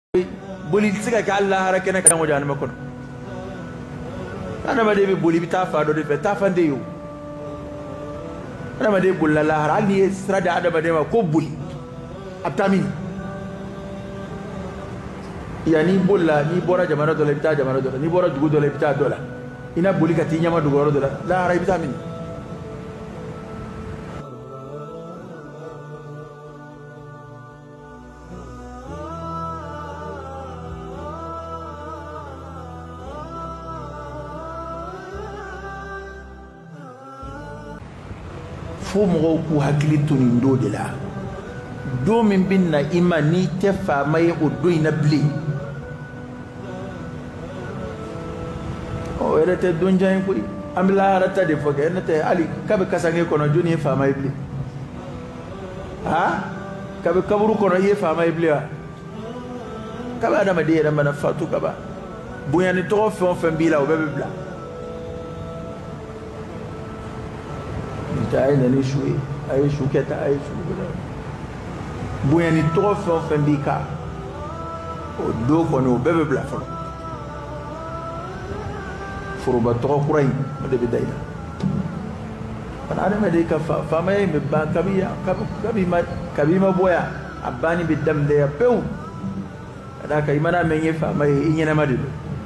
boli siga ka Allah harakena kan wajan makon ana made be boli bita fa do de ta fa de yo ana made bulla la har ali srada adama de ma ko boli abtami yani bulla ni bora jamana do le bita jamana do ni bora dugu do le bita do la ina boli ka ti nyama dugu do la har bita min fo mo ko hakili tuni ndo de la do min binna imani te fa may o do ina bli o erete don jayn ko amla harata de fo ga te ali kabe kasange kono joni fa may bli ha kabe kaburu kono ye fa may bli kabe adama de yera mana fatu kaba buyani to fo bila o bebe bla ay na ni shuwe ay shuketa ay shuwe buya ni to fe bika o do ko no bebe bla furu ba to kurai de bidayna ana ma de ka fa may me ba kabima boya abani bidam de pew ada ka imana menye fa may inyana madido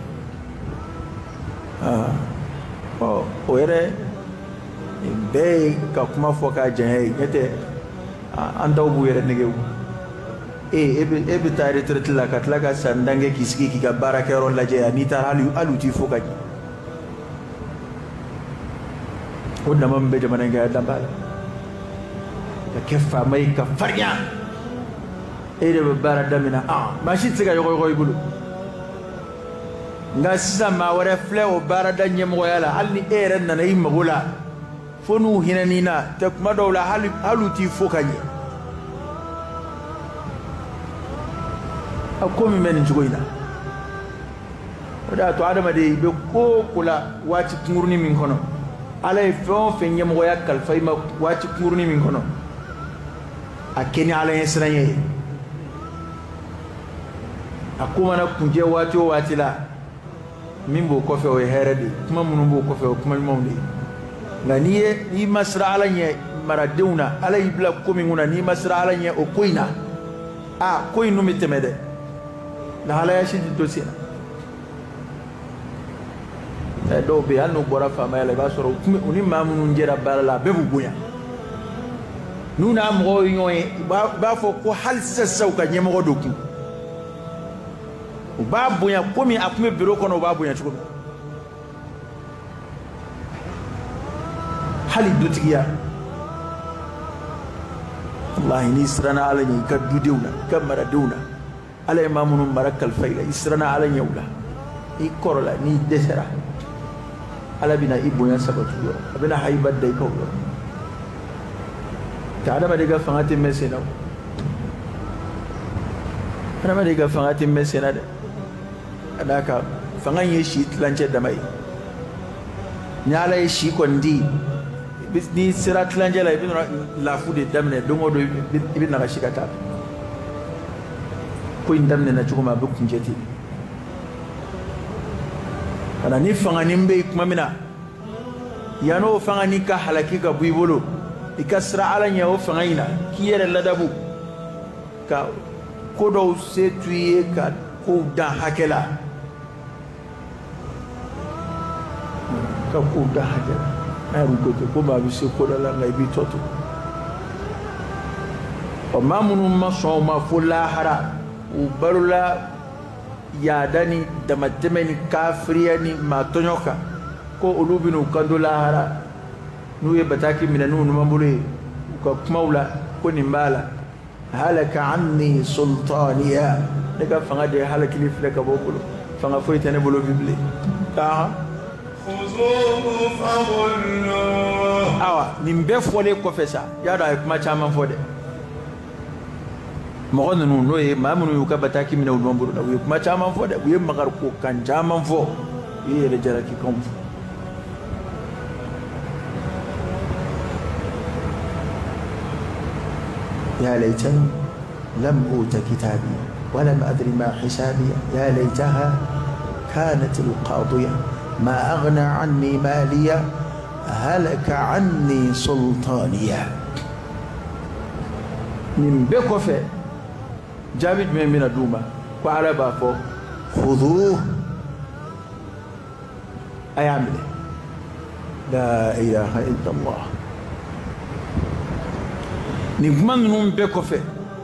o ere be ka kuma fo ka janye yete andaw bu yere nege ebe tare tretla ka tlaga sandange kisiki ki ka baraka ron la je ani tar alu ti fo ka wonna mam be jamana ga dambala ka kefa mai ka farya ere be barada mina mashi tsiga yoy bulu nga sisa ma wara fle o barada nyemo yala alni ere na yi magula fonu hinanina te kuma dawla haluti fokanye akomi men jugoina oda to adama de be ko kula wati ngurni min kono alay fon fe nyemo yakal fayma wati ngurni min kono akeni alay esranye akuma na kunje wati la mimbo ko fe o herede kuma munumbo ko fe kuma momde nganie ni masra alanye maraduna alay bla komi nguna ni masra alanye o koina koinu mitemede na halaya shi dosina do be anu bora fama yale ba soro uni mamunu njera balala bebu buya nuna mo yoy ba fo ko hal sessaw ka nyemo doku ba buya komi akume biro kono ba buya chuko hali dutiya wallahi ni israna alani ka dudewna kamara dewna ala imamun barakal fayla israna alani yawla ikorola ni desera ala bina iboya sabatu yo abina haibad day ko yo ta adama diga fangati mesena adama diga fangati mesena de adaka fanganye shi tlanche damai nyala shi kondi ni sira tlanjela ibn la fude damne dongo do ibn na shikata ko indamne na chukuma bu kunjeti ana ni fangani mbe kuma mina yano fangani ka halaki ka buibolo ikasra alanya o fangaina kiyere ladabu ka kodo setuye ka ko da hakela ka ko da hakela aru ko ba bi se ko la ngai bi toto o mamunu maso ma fula hara u barula ya dani da matemeni kafriyani matonyoka ko ulubinu kandola hara nuye bataki minanu numambule ko maula ko nimbala halaka anni sultaniya daga fanga de halaki li fleka bokulu fanga foytene bolo bible ta awa nimbe fole ko fesa ya da kuma chama fode mo no no e mamunu yuka bataki mina ulwamburu da kuma chama fode we magar ko kan chama fo ye le jara ki kom ya laitan lam uta kitabi ولم أدر ما حسابي يا ليتها كانت القاضية ما أغنى عني مالية هلك عني سلطانية. من بكوفة جابت من الدوما وعلى بافو خذوه أيعمل لا إله إلا الله. نجمن من بكوفة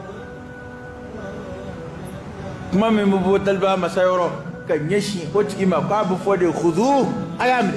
ما من مبوت البا مسايرو كنيشي وتكي ما قابو فودي خذوه أيعمل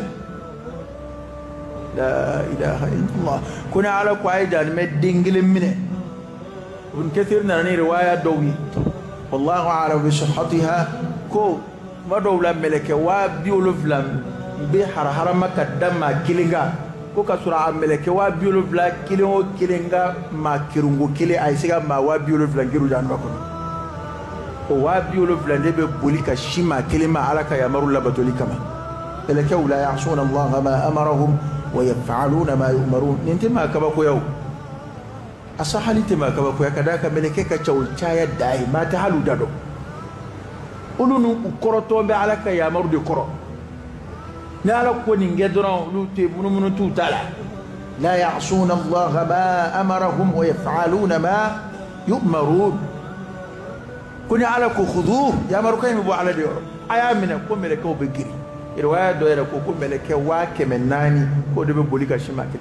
لا إله إلا الله. كنا على قاعدة مدينجل منه ابن كثير نراني رواية دوي والله أعلم بصحتها كو ما دولا ملك وابيولو فلان بحر حرم كدام ما كيلينغا كو كسرع ملك وابيولو فلان كيلينغو كيلينغا ما كيرونغو كيلي أيسيغا ما وابيولو فلان كيرو جان بكون وابيولو فلان دي بوليكا شيما كلمة على كيامرو لبتولي كما ملك لا يعصون الله ما أمرهم ويفعلون ما يؤمرون. ننتي ما كبكو يو أصحى ننتي ما كبكو يا كذاك ملكك تشاول تشايا داي ما تحلو دادو أولونو كروتو بعلك يا مرد كرو نالك ونينجدرون لوتي منو توتالا لا يعصون الله ما أمرهم ويفعلون ما يؤمرون. كوني علىك خذوه يا مركين بو على ديور أيامنا كون ملكه بجري الرواية دويرة كوكو ملكة واكي من ناني كو دبي بوليكا شماكي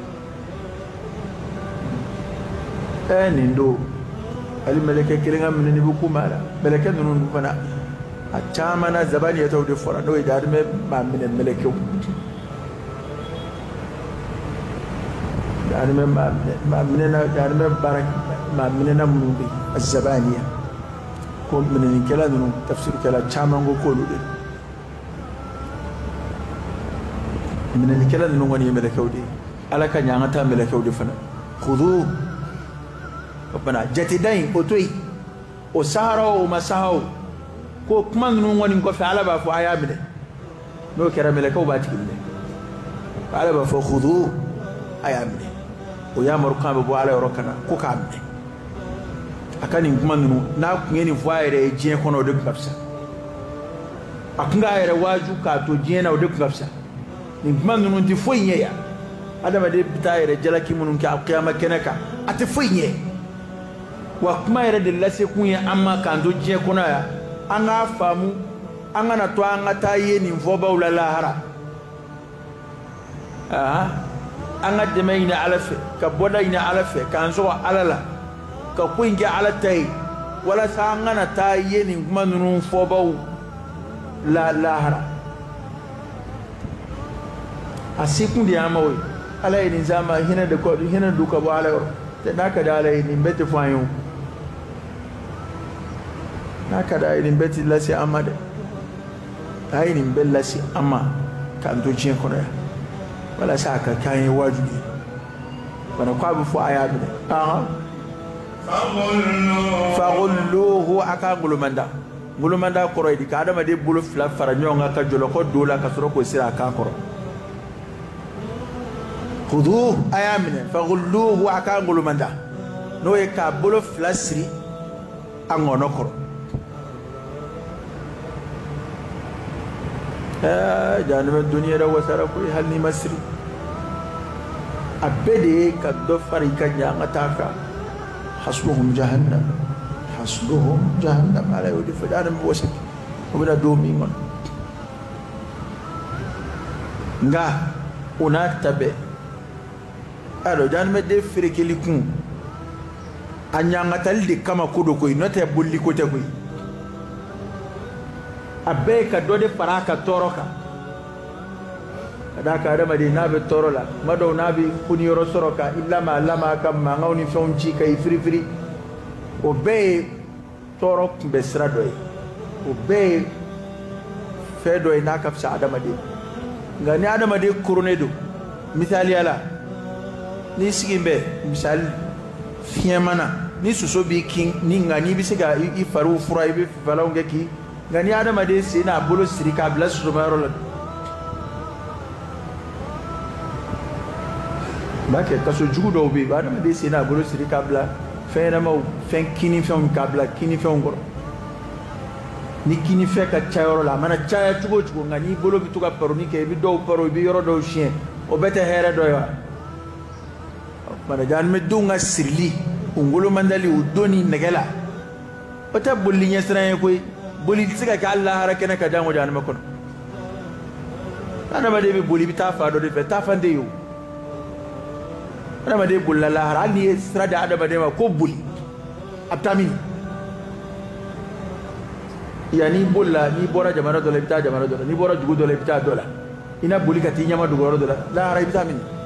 نندو ali meleke kilinga minini buku mala meleke nunu fana a chamana zabani ya tawde fora do idar me ma minen meleke dar me ma minena dar me barak ma minena mubi azabaniya ko minini kala nunu tafsir kala chamango ko lude minini kala nunu ngoni meleke wudi alaka nyangata meleke wudi fana khudhu bana jatidain otoi o sahara o masahaw ko kuma nunu ngoni ko fa ala ba fo ayabide no kera meleke ba tikinde ala ba fo khudhu ayabide o ya maruka be bo ala yorokana ko kambe akani kuma nunu na ngeni voire jien kono de kapsa akunga ere waju ka to jien na de kapsa ni kuma nunu ti foynye ya adama de bitayere jalaki munun ka qiyama kenaka ate foynye wa kuma yɛrɛ de lase kun ye an ma k'an to diɲɛ kɔnɔ yan an k'a faamu an kana to an ka taa ye nin fɔbaw la lahara an ka dɛmɛ ɲini ala fɛ ka bɔda ɲini ala fɛ k'an sɔgɔ ala la ka ko in kɛ ala ta ye walasa an kana taa ye nin kuma ninnu fɔbaw la lahara a sekun de y'an ma o ye ala ye nin s'an ma hinɛ du ka bɔ ala yɔrɔ tɛ n'a ka di ala ye nin bɛɛ tɛ fɔ an ye o n'a ka da nin bɛɛ ti lase an ma dɛ a ye nin bɛɛ lase an ma k'an to diɲɛ kɔnɔ yan walasa a ka k'an ye wajibi ye bana ko a bɛ fɔ a y'a minɛ fagulluhu a ka ngolomanda kɔrɔ ye di ka adamaden bolo fila fara ɲɔgɔn kan ka jɔlɔkɔ don la ka sɔrɔ k'o siri a kan kɔrɔ khudhuhu a y'a minɛ fagulluhu a ka ngolomanda n'o ye k'a bolo fila siri a ŋɔnɔ kɔrɔ jahannama duniya da wasara ko hal ni masri abede ka do fari ka nyanga taka hasbuhum jahannam ala yudi fadana mbosak obina do mi ngon nga una tabe alo jahannama de firikeli kun anyanga talde kama kodo koy note bulli ko te koy abe ka do de fara ka toroka kada ka adama de nabe torola mado nabi kuni yoro soroka illa ma lama kam ma ngawni fonci kay free o be torok be sradoy o be fedoy nakaf sa adama de ngani adama de kurunedo misali ala ni sigimbe misal fiemana ni suso bi king ni ngani bisiga I faru fura ibe falonge ki ngani adama de sina bolo sirika blas sumarol bake kaso jugu do be adama de sina bolo sirika bla fena ma fen kini fen kabla kini fen goro ni kini fɛ ka ca yɔrɔ la a mana caya cogo cogo nka n'i bolo bɛ to ka paroni kɛ i bɛ dɔw paro i bɛ yɔrɔ dɔw siɲɛ o bɛɛ tɛ hɛrɛ dɔ ye wa mana jahanɛmɛdenw ka sirili u ngolomandali u don ni nɛgɛ la o tɛ bolili ɲɛsiran ye koyi boli tɛ se ka kɛ hali lahara kɛnɛ ka jango jahanɛmɛ kɔnɔ adamaden bɛ boli i bɛ taa fan dɔ de fɛ taa fan tɛ yen o adamaden bolila lahara hali n'i ye sira di adamaden ma ko boli a bɛ taa min yani bolila n'i bɔra jamana dɔ la i bɛ taa jamana dɔ la n'i bɔra dugu dɔ la i bɛ taa dɔ la i na boli ka t'i ɲɛma dugu yɔrɔ dɔ la lahara i bɛ taa min